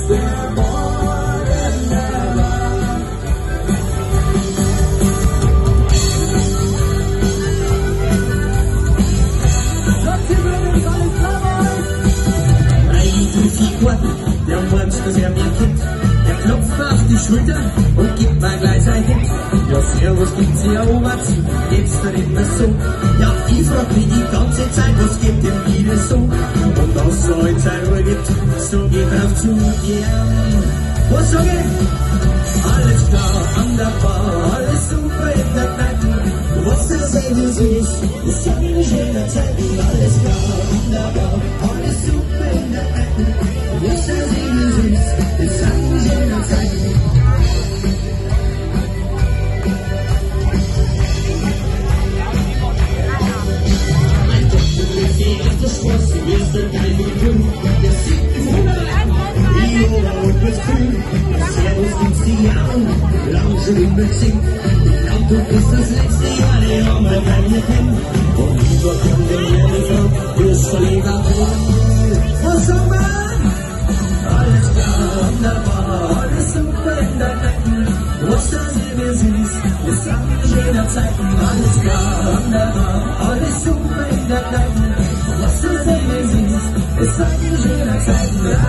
der Morgen erwacht. Der Monster sehr mir Kind, der klopft mir auf die Schulter und gibt mir gleich ein Hit. Ja, servus, gibt's ja Oberts, geht's dir immer so? Ja, ich frag mich die ganze Zeit, was geht denn wieder so? Und dass es heute sein Ruhe gibt, so geht drauf zu, yeah. Was sag ich? Alles klar, wunderbar, alles super in der Kneipe. Was du sehen ist, ist eine schöne Zeit, alles klar, wunderbar, alles super in der Kneipe. Was du sehen ist eine schöne Zeit. Mein Gott, du bist die erste Straße, wir sind geil wie du. Der sieht die die Ober- und das Grün. Servus gibt's die Jahren, Lounge in München. Ich glaub, du bist das letzte Jahr, die haben wir keine kennen. Und überkommt der Jährliche, du bist verliebt. Was soll man? Alles klar, wunderbar, alles super in der Kneipe. Was du siehst, ist eine schöne Zeit. Alles klar, wunderbar, alles super in der Kneipe. Was du siehst, ist eine schöne Zeit.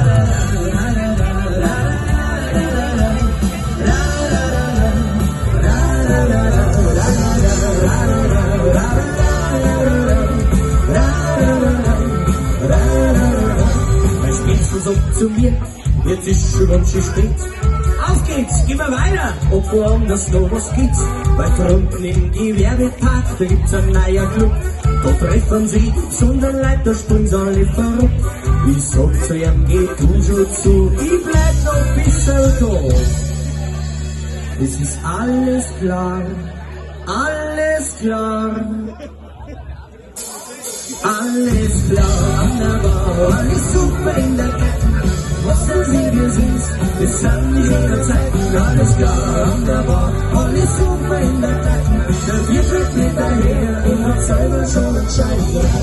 Sagt zu mir, jetzt ist schon ganz schön spät. Auf geht's, gehen wir weiter, ob woanders noch was gibt's. Weiter unten im Gewerbepark, da gibt's ein neuer Club. Da treffen sie sondern Leute, da springen sie alle verrückt. Ich sag zu ihm, geh du schon zu, ich bleib noch ein bisschen da. Es ist alles klar, alles klar. Alles klar, wunderbar, alles super in der Kette. Was du siehst, ist eine schöne Zeit. Alles klar, wunderbar, alles super in der Kette. Der Bier schmeckt mit daher, ich hab selber schon entscheiden.